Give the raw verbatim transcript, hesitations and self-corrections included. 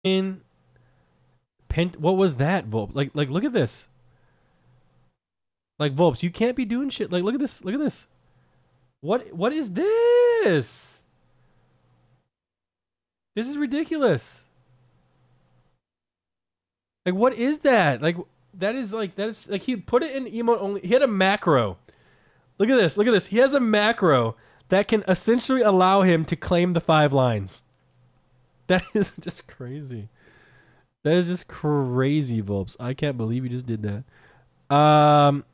In Pent, what was that, Volp? Like, like, look at this. Like, Volps, you can't be doing shit. Like, look at this. Look at this. What, what is this? This is ridiculous. Like, what is that? Like, that is like, that is like, he put it in emote only. He had a macro. Look at this. Look at this. He has a macro that can essentially allow him to claim the five lines. That is just crazy. That is just crazy, Volps. I can't believe you just did that. Um,